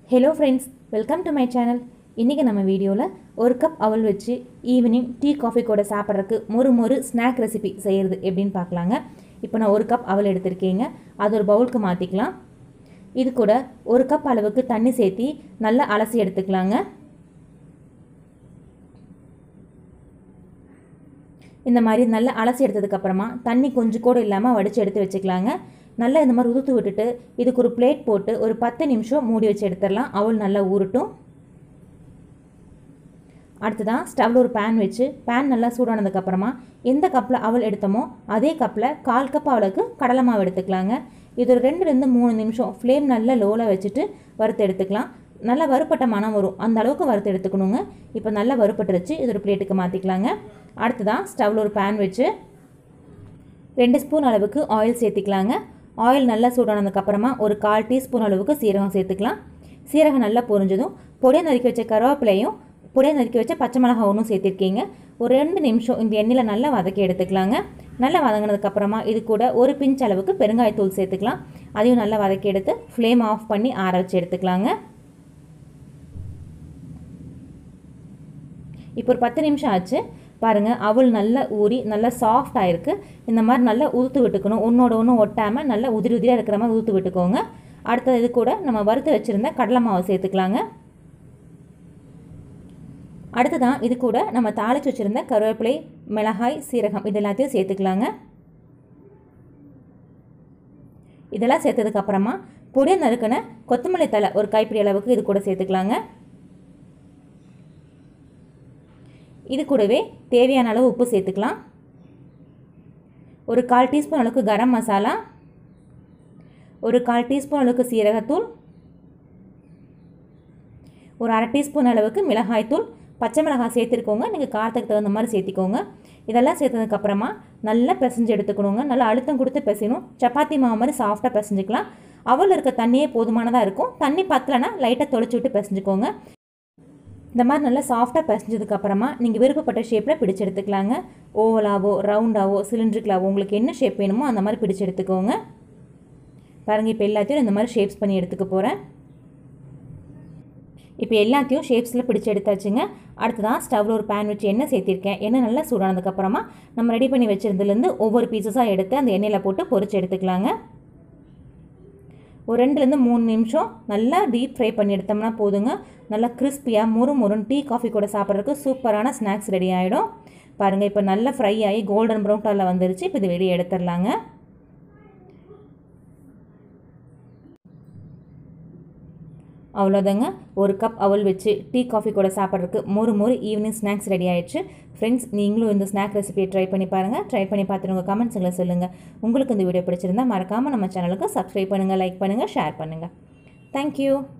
Hello friends, welcome to my channel. இன்னைக்கு நம்ம வீடியோல ஒரு கப் அவல் வச்சு ஈவினிங் டீ காஃபி கூட சாப்பிட்றதுக்கு மொறு ஸ்நாக் ரெசிபி செய்யறது எப்படின்னு பார்க்கலாங்க. இப்போ நான் ஒரு கப் அவல் எடுத்துர்க்கேங்க. அது ஒரு பவுலுக்கு மாத்திக்கலாம். இது கூட ஒரு கப் அளவுக்கு தண்ணி சேர்த்து நல்லா அலசி எடுத்துக்கலாங்க. இந்த மாதிரி நல்லா அலசி எடுத்ததுக்கு அப்புறமா தண்ணி கொஞ்சம் கூட இல்லாம வடிச்சு எடுத்து வச்சுக்கலாங்க. நல்லா இந்த மாதிரி உதுத்து விட்டுட்டு இதுக்கு ஒரு பிளேட் போட்டு ஒரு 10 நிமிஷம் மூடி வச்சு எடுத்துறலாம். அவல் நல்லா ஊறட்டும். அடுத்ததா ஸ்டவ்ல ஒரு pan வச்சு pan நல்லா சூடானதுக்கு அப்புறமா எந்த கப்ல அவல் எடுத்தமோ அதே கப்ல 1/4 கப் அளவுக்கு கடலை மாவு எடுத்துக்கலாங்க. இது ஒரு 2 ல 3 நிமிஷம் ஃப்ளேம் நல்லா லோல வச்சுட்டு வறுத்து எடுத்துக்கலாம். நல்லா வறுபட்ட மணம் வரும். அந்த அளவுக்கு வறுத்து எடுத்துக்கணுங்க. இப்போ நல்லா வறுபட்டுருச்சு. இது ஒரு பிளேட்டுக்கு மாத்திக்கலாங்க. அடுத்ததா ஸ்டவ்ல ஒரு pan வச்சு 2 ஸ்பூன் அளவுக்கு ஆயில் சேர்த்துக்கலாங்க. ஆயில் நல்லா சூடானதுக்கு அப்புறமா ஒரு 1/4 டீஸ்பூன் அளவுக்கு சீரகம் சேர்த்துக்கலாம். சீரகம் நல்லா பொரிஞ்சதும் பொடியா நறுக்கி வச்ச கருவேப்பிலையும் பொடியா நறுக்கி வச்ச பச்சை மிளகாயும் சேர்த்திருக்கீங்க. ஒரு 2 நிமிஷம் இந்த எண்ணெயில நல்லா வதக்கி எடுத்துக்கலாங்க. நல்லா வதங்கினதுக்கு அப்புறமா இது கூட ஒரு பிஞ்ச் அளவுக்கு பெருங்காயத்தூள் சேர்த்துக்கலாம். அதையும் நல்லா வதக்கி எடுத்து ஃப்ளேம் ஆஃப் பண்ணி ஆற வச்சு எடுத்துக்கலாங்க. இப்போ ஒரு 10 நிமிஷம் ஆச்சு. பாருங்க அவல் நல்லா ஊறி நல்லா சாஃப்ட் ஆயிருக்கு. இந்த மாதிரி நல்லா உதுத்து விட்டுக்கணும். ஒன்னோட ஒன்று ஒட்டாமல் நல்லா உதிரியாக இருக்கிற மாதிரி உதுத்து விட்டுக்கோங்க. அடுத்தது இது கூட நம்ம வறுத்து வச்சுருந்த கடலை மாவு சேர்த்துக்கலாங்க. அடுத்ததான் இது கூட நம்ம தாளித்து வச்சுருந்த கருவேப்பிலை, மிளகாய், சீரகம் இது எல்லாத்தையும் சேர்த்துக்கலாங்க. இதெல்லாம் சேர்த்ததுக்கப்புறமா பொடியை நறுக்கின கொத்தமல்லி தழை ஒரு கைப்பிடி அளவுக்கு இது கூட சேர்த்துக்கலாங்க. இது கூடவே தேவையான அளவு உப்பு சேர்த்துக்கலாம். ஒரு 1/4 டீஸ்பூன் அளவுக்கு கரம் மசாலா, ஒரு 1/4 டீஸ்பூன் அளவுக்கு சீரகத்தூள், ஒரு 1/2 டீஸ்பூன் அளவுக்கு மிளகாய்த்தூள், பச்சை மிளகாய் சேர்த்துருக்கோங்க. நீங்கள் காரத்துக்கு தகுந்த மாதிரி சேர்த்திக்கோங்க. இதெல்லாம் சேர்த்ததுக்கப்புறமா நல்லா பிசைஞ்சு எடுத்துக்கணுங்க. நல்லா அழுத்தம் கொடுத்து பிசையணும். சப்பாத்தி மாவு மாதிரி சாஃப்டாக பிசைஞ்சிக்கலாம். அவல் இருக்க தண்ணியே போதுமானதாக இருக்கும். தண்ணி பத்தலைன்னா லைட்டாக தொளிச்சு விட்டு பிசைஞ்சுக்கோங்க. இந்த மாதிரி நல்லா சாஃப்டாக பிசைஞ்சதுக்கப்புறமா நீங்கள் விருப்பப்பட்ட ஷேப்பில் பிடிச்சு எடுத்துக்கலாங்க. ஓவலாவோ ரவுண்டாவோ சிலிண்ட்ரிக்கலாவோ உங்களுக்கு என்ன ஷேப் வேணுமோ அந்த மாதிரி பிடிச்சு எடுத்துக்கோங்க. பாருங்கள் இப்போ எல்லாத்தையும் இந்த மாதிரி ஷேப்ஸ் பண்ணி எடுத்துக்க போகிறேன். இப்போ எல்லாத்தையும் ஷேப்ஸில் பிடிச்சு எடுத்தாச்சுங்க. அடுத்ததான் ஸ்டவ்வில் ஒரு பேன் வச்சு எண்ணெய் சேர்த்திருக்கேன். எண்ணெய் நல்லா சூடானதுக்கப்புறமா நம்ம ரெடி பண்ணி வச்சுருந்துலேருந்து ஒவ்வொரு பீசஸாக எடுத்து அந்த எண்ணெயில் போட்டு பொரிச்சு எடுத்துக்கலாங்க. ஒரு 2 ல 3 நிமிஷம் நல்லா டீப் ஃப்ரை பண்ணி எடுத்தோம்னா போதுங்க. நல்லா கிறிஸ்பியாக முறுமுறுன்னு டீ காஃபி கூட சாப்பிட்றதுக்கு சூப்பரான ஸ்நாக்ஸ் ரெடி ஆகிடும். பாருங்கள் இப்போ நல்லா ஃப்ரை ஆகி கோல்டன் ப்ரௌன் கலரில் வந்துருச்சு. இப்போ இது வெளியே எடுத்துடலாங்க. அவ்வளோதாங்க. ஒரு கப் அவல் வச்சு டீ காஃபி கூட சாப்பிட்றதுக்கு மொறு ஈவினிங் ஸ்நாக்ஸ் ரெடி ஆயிடுச்சு. ஃப்ரெண்ட்ஸ், நீங்களும் இந்த ஸ்நாக் ரெசிபியை ட்ரை பண்ணி பாருங்கள். ட்ரை பண்ணி பார்த்துட்டு உங்கள் கமெண்ட்ஸுங்களை சொல்லுங்கள். உங்களுக்கு இந்த வீடியோ பிடிச்சிருந்தா மறக்காமல் நம்ம சேனலுக்கு சப்ஸ்கிரைப் பண்ணுங்கள், லைக் பண்ணுங்கள், ஷேர் பண்ணுங்கள். தேங்க்யூ.